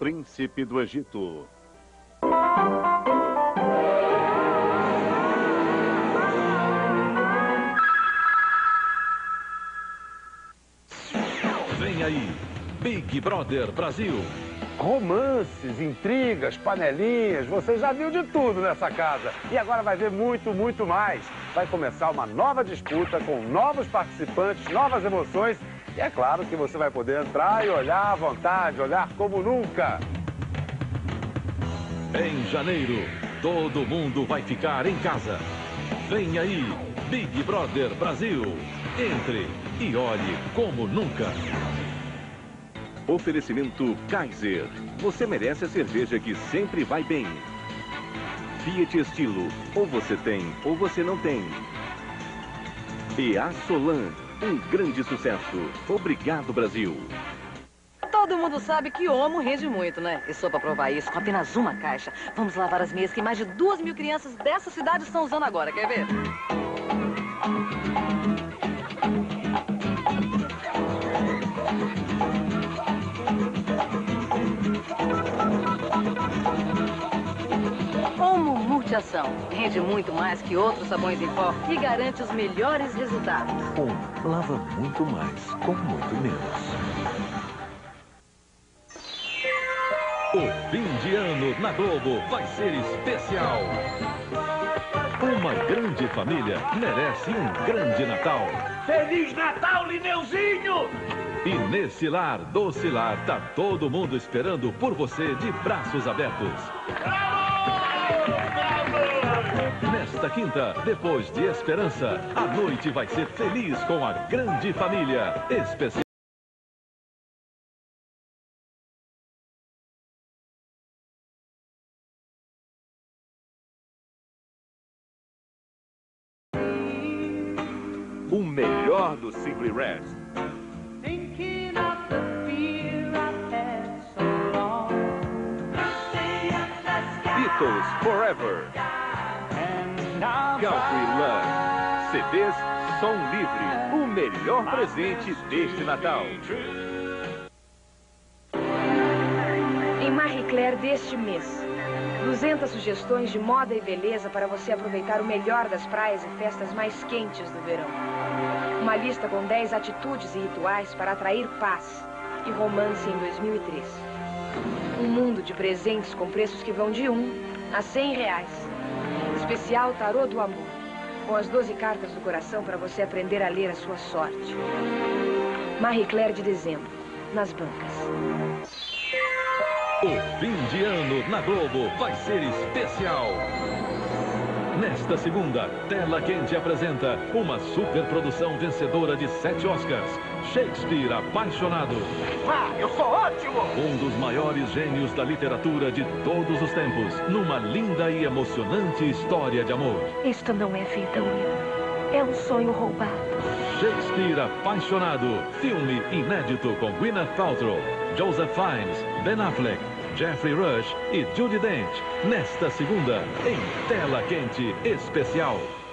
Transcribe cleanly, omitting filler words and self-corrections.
príncipe do Egito. Vem aí, Big Brother Brasil. Romances, intrigas, panelinhas, você já viu de tudo nessa casa. E agora vai ver muito, muito mais. Vai começar uma nova disputa com novos participantes, novas emoções. E é claro que você vai poder entrar e olhar à vontade, olhar como nunca. Em janeiro, todo mundo vai ficar em casa. Vem aí, Big Brother Brasil. Entre e olhe como nunca. Oferecimento Kaiser. Você merece a cerveja que sempre vai bem. Fiat Estilo. Ou você tem, ou você não tem. E a Solan. Um grande sucesso. Obrigado, Brasil. Todo mundo sabe que Omo rende muito, né? E só pra provar isso, com apenas uma caixa, vamos lavar as meias que mais de 2.000 crianças dessa cidade estão usando agora. Quer ver? Omo Multiação. Rende muito mais que outros sabões em pó e garante os melhores resultados. Omo lava muito mais, com muito menos. O fim de ano na Globo vai ser especial. Uma grande família merece um grande Natal. Feliz Natal, Lineuzinho! E nesse lar, doce lar, tá todo mundo esperando por você de braços abertos. Nesta quinta, depois de Esperança, a noite vai ser feliz com a grande família especial. O melhor do Simply Red. Beatles Forever. Country Love. CDs Som Livre. O melhor presente deste Natal. Em Marie Claire deste mês, 200 sugestões de moda e beleza para você aproveitar o melhor das praias e festas mais quentes do verão. Uma lista com 10 atitudes e rituais para atrair paz e romance em 2003. Um mundo de presentes com preços que vão de R$1 a R$100. Especial Tarô do Amor, com as 12 cartas do coração para você aprender a ler a sua sorte. Marie Claire de dezembro, nas bancas. O fim de ano na Globo vai ser especial. Nesta segunda, Tela Quente apresenta uma superprodução vencedora de 7 Oscars. Shakespeare Apaixonado. Ah, eu sou ótimo! Um dos maiores gênios da literatura de todos os tempos, numa linda e emocionante história de amor. Isto não é vida, Will. É um sonho roubado. Shakespeare Apaixonado. Filme inédito com Gwyneth Paltrow, Joseph Fiennes, Ben Affleck, Jeffrey Rush e Judi Dench. Nesta segunda, em Tela Quente Especial.